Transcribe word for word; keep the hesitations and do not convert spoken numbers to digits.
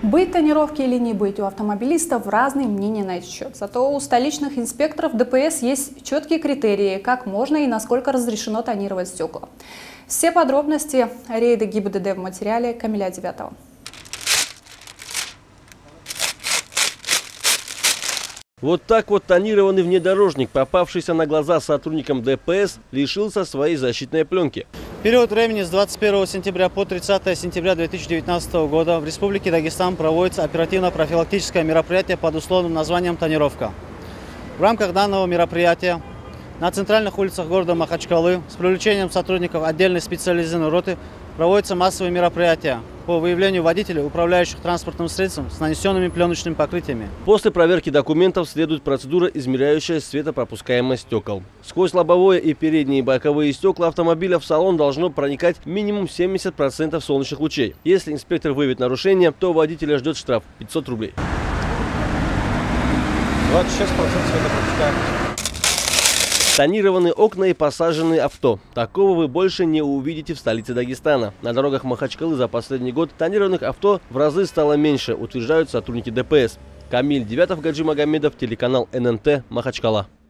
Быть тонировки или не быть, у автомобилистов разные мнения на этот счет. Зато у столичных инспекторов ДПС есть четкие критерии, как можно и насколько разрешено тонировать стекла. Все подробности рейда ГИБДД в материале Камиля Девятого. Вот так вот тонированный внедорожник, попавшийся на глаза сотрудникам ДПС, лишился своей защитной пленки. В период времени с двадцать первого сентября по тридцатое сентября две тысячи девятнадцатого года в Республике Дагестан проводится оперативно-профилактическое мероприятие под условным названием «Тонировка». В рамках данного мероприятия на центральных улицах города Махачкалы с привлечением сотрудников отдельной специализированной роты проводятся массовые мероприятия по выявлению водителей, управляющих транспортным средством с нанесенными пленочными покрытиями. После проверки документов следует процедура, измеряющая светопропускаемость стекол. Сквозь лобовое и передние и боковые стекла автомобиля в салон должно проникать минимум семьдесят процентов солнечных лучей. Если инспектор выявит нарушение, то водителя ждет штраф пятьсот рублей. двадцать шесть процентов светопропускаемости. Тонированные окна и посаженные авто. Такого вы больше не увидите в столице Дагестана. На дорогах Махачкалы за последний год тонированных авто в разы стало меньше, утверждают сотрудники ДПС. Камиль Девятов, Гаджи Магомедов, телеканал эн эн тэ, Махачкала.